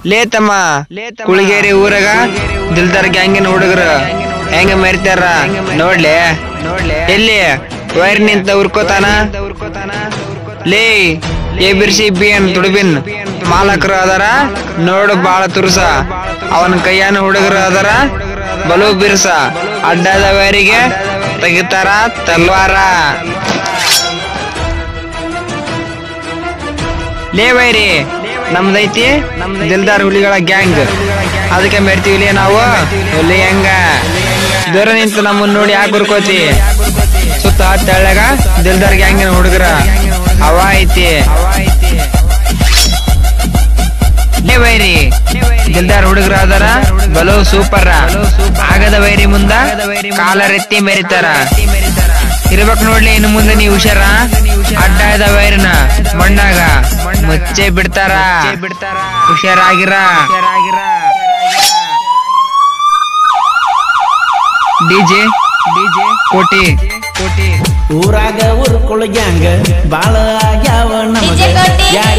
ಲೇತಮ್ಮ ಕುಳಿಗೇರಿ ಊರಾಗ ದಿಲ್ದಾರ್ ಗ್ಯಾಂಗಿನ ಹುಡುಗರು ಹೆಂಗ ಮೆರಿತಾರ ನೋಡ್ಲಿ ಎಲ್ಲಿ ವೈರ್ ನಿಂತ ಉರ್ಕೋತಾನ ಲೇ ಎ ಬಿರ್ಸಿ ಬಿ ಅನ್ ತುಡುಬಿನ್ ಮಾಲಕರು ಅದಾರ ನೋಡು ಬಾಳ ತುರ್ಸ ಅವನ ಕೈಯಾನ ಹುಡುಗರು ಅದಾರ ಬಲು ಬಿರ್ಸ ಅಡ್ಡದ ವೈರಿಗೆ ತೆಗಿತಾರ ತಲ್ವಾರ ಲೇ ವೈರಿ ನಮ್ದೈತಿ ದಿಲ್ದಾರ್ ಹುಲಿಗಳ ಗ್ಯಾಂಗ್ ಅದಕ್ಕೆ ಮೆರ್ತೀವಿ ನಾವು ಹುಲಿ ಹೆಂಗ ದೂರ ನಿಂತು ನಮ್ಮನ್ನ ನೋಡಿ ಯಾಕೆ ಗುರ್ಕೋತಿ ಸುತ್ತ ತೆಳ್ಳಗ ದಿಲ್ದಾರ್ ಗ್ಯಾಂಗಿನ ಹುಡುಗರ ಹವ ಐತಿ ಲೇ ವೈರಿ ದಿಲ್ದಾರ್ ಹುಡುಗರ ಅದಾರ ಬಲು ಸೂಪರ್ ಆಗದ ವೈರಿ ಮುಂದ ಕಾಲರೆತ್ತಿ ಮೆರಿತಾರ ಇರ್ಬೇಕ್ ನೋಡ್ಲಿ ಇನ್ನು ಮುಂದೆ ನೀವು ಹುಷಾರ ಅಡ್ಡಾಯದ ವೈರಿನ ಮಣ್ಣಾಗ ಮುಚ್ಚೆ ಬಿಡ್ತಾರ ಹುಷಾರಾಗಿರ ಡಿಜೆ ಕೋಟಿ ಊರಾಗ ಉರ್ಕೊಳ ಗ್ಯಾಂಗ್ ಬಾಳ ಆಗ್ಯಾವ ನಮಗ